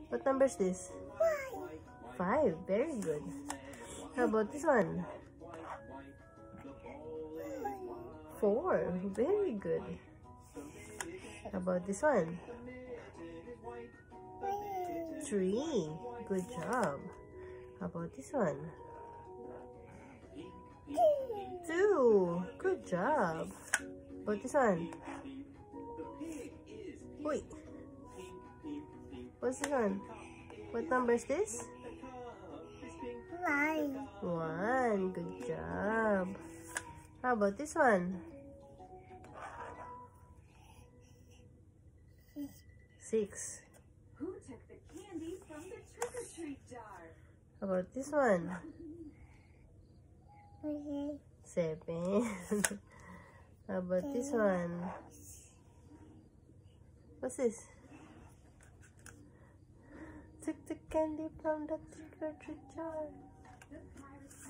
What number is this? 5. Very good. How about this one? 4. Very good. How about this one? 3. Good job. How about this one? 2. Good job. How about this one? Wait. What's this one? What number is this? 1. Good job. How about this one? 6. Who took the candy from the trick-or-treat jar? How about this one? 7. How about this one? What's this? Took the candy from the trick-or-treat jar.